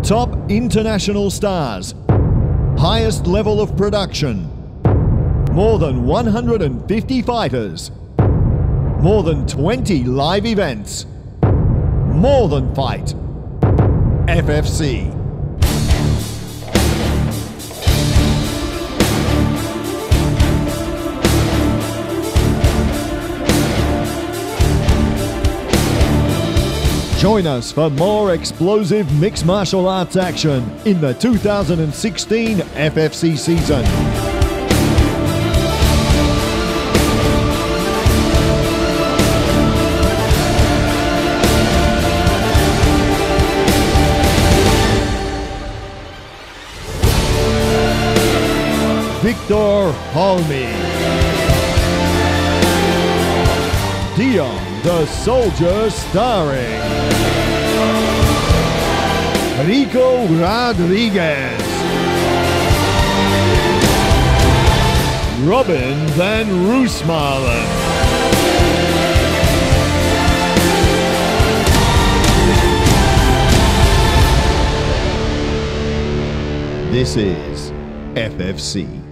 Top international stars. Highest level of production. More than 150 fighters. More than 20 live events. More than fight. FFC. Join us for more explosive mixed martial arts action in the 2016 FFC season. Victor Holmy, Dion the Soldier starring Rico Rodriguez, Robin van Roosmalen, this is FFC.